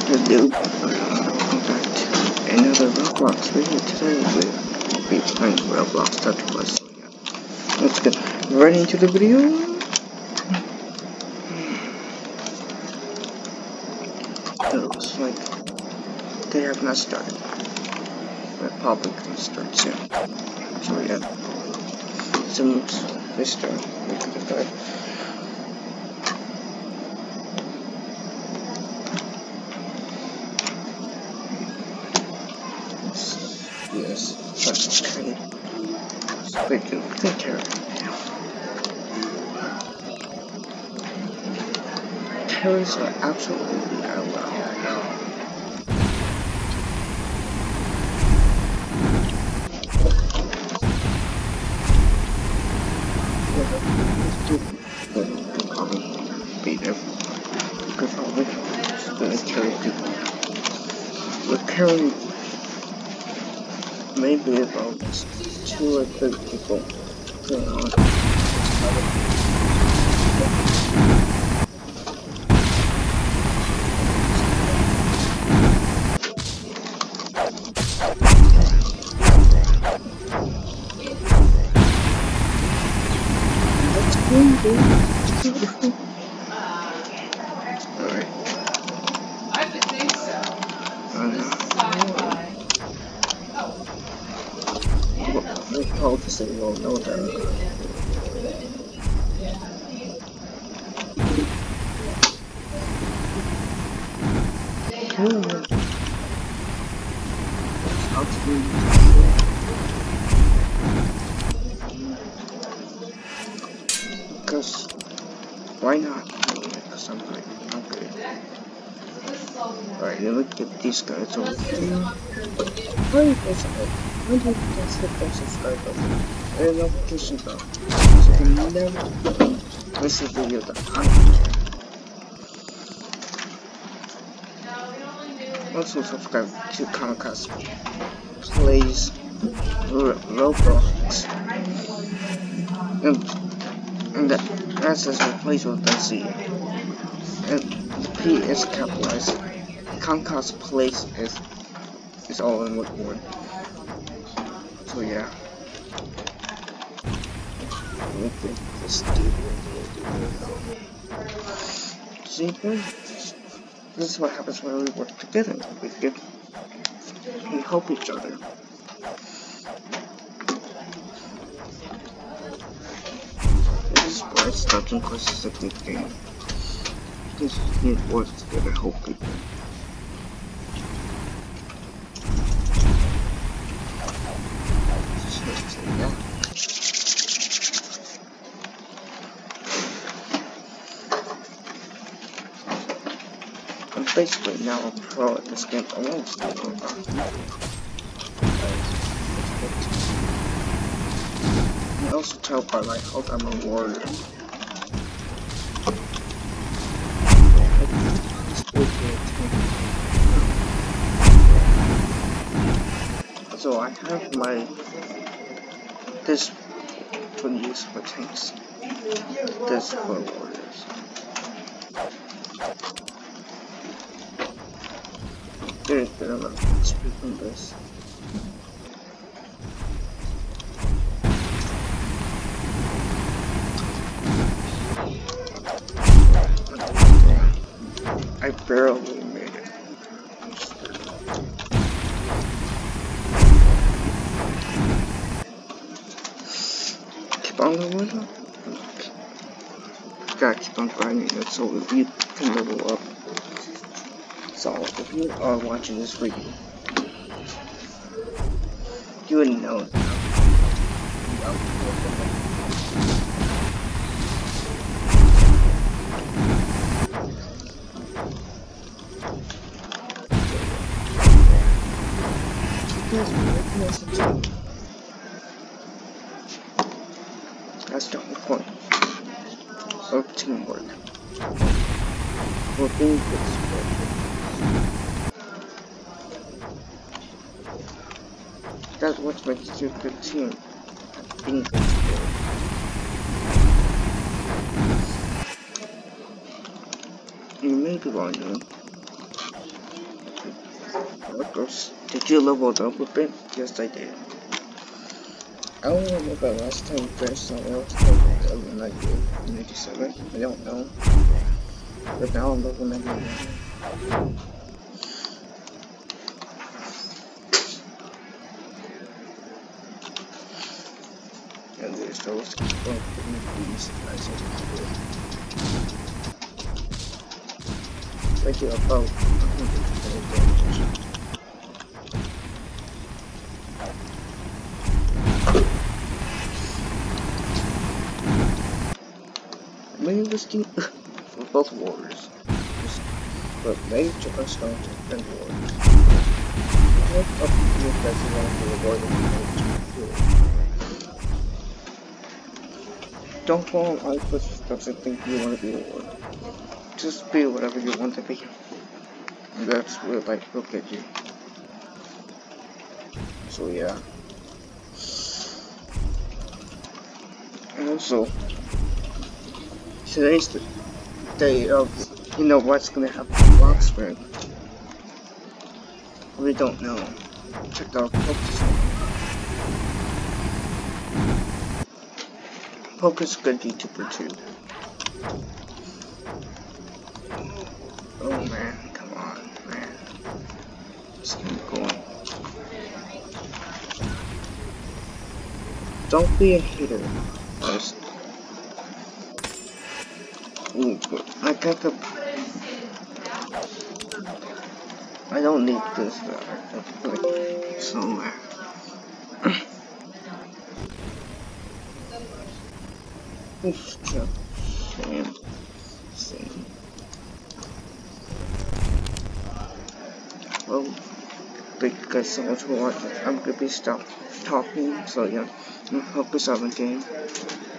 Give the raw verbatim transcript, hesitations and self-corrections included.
Hello, welcome back to another Roblox video. Today we'll be playing Roblox Dungeon. So yeah, let's get right into the video. It looks like they have not started. They're probably gonna start soon. So yeah, soon as they start, we're gonna start. Yes, that's okay. So they do take care of it now. Terrorists are absolutely allowed. Beat everyone. Because probably just gonna carry people. We're carrying maybe about two or three people going on. That's cool, dude. Alright. I would think so. They told us that we all know that. Cool. How to do because why not? Because I'm like, okay. Alright, let me get these guys over here. Why do you guys hit? Why do you guys hit that subscribe button and the notification bell so you can never miss a video that I make? Also subscribe to Comcast Plays Roblox, and, and that that says replace with the Z, and the P is capitalized. Comcast Plays is is all in one word. So yeah, look at this dude. See, this is what happens when we work together. We get, we help each other. This is why Dungeon Quest is a good game. Because we work together, help people. So yeah. I'm basically now a pro at this game. I won't stay for I also tell by my health I'm a warrior. So I have my this for use for tanks. This for warriors. There's been a lot of speak on this. I barely made it. Keep on going. Gotta keep on grinding it so you can level up. So if you are watching this video, you would know that. That's the whole point of teamwork. We're being good sport. That's what makes you a good team. Being good sport. You may be wondering Of course. Did you level up a bit? Yes, I did. I don't remember last time you guys saw me. I was level ninety-seven. I don't know. But now I'm level ninety-nine. And there's those going these guys. Like you about one hundred damage. Maybe risking for both wars. But maybe Japan's going to defend wars. What up to you guys who want to be a war that don't fall on my footsteps and think you want to be a war. Just be whatever you want to be. And that's where life will get you. So yeah. And also, today's the day of, you know what's gonna happen in Roblox. We don't know. Check out Focus. Focus good YouTuber too. Oh man, come on, man. Let's keep going. Don't be a hater. Just... Ooh, I got the... I don't need this though. I put it somewhere. Oof, same. Same. Well, thank you guys so much for watching. I'm gonna be stop talking, so yeah, I'm gonna focus on the game.